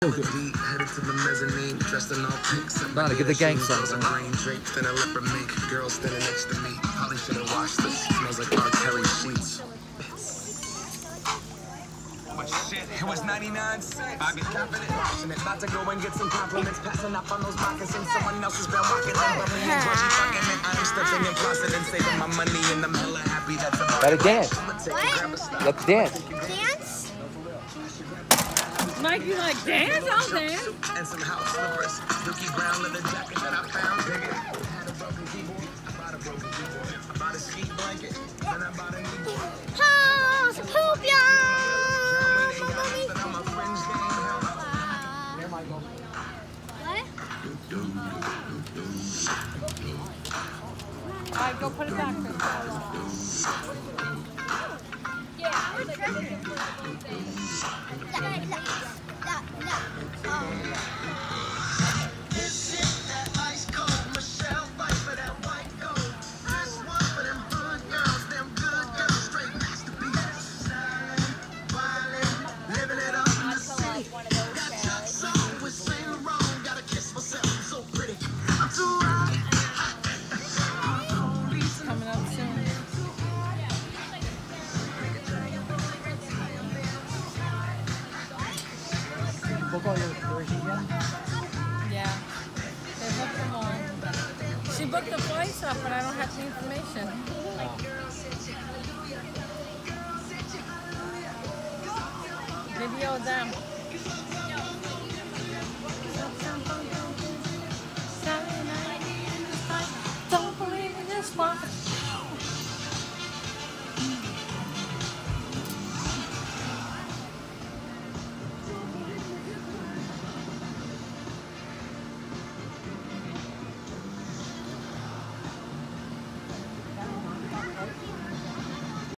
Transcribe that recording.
Headed to the mezzanine, dressed in all pink. Dale, get the gang sign. Draped in a leopard mink. Girl standing next to me. Probably should have washed this. Smells like R. Kelly sheets. But shit, it was 99 cents. I be confident, passionate. About to go and get some compliments. Passing up on those moccasins. Someone else has been walking them. But me and Georgie fucking it. I'm stepping and flossing and saving my money. And I'm hella happy that's about Gotta dance. What? Let's dance. Dance? Mike, you like dance? I'll dance. And some house slippers. Dookie brown leather jacket that I found. Dig it. Had a broken keyboard. I bought a broken keyboard. I bought a ski blanket. Then I bought a kneeboard. Oh, some poop, All right, go put it back. Yeah, they booked them all. She booked the flights up, but I don't have the information. Video them.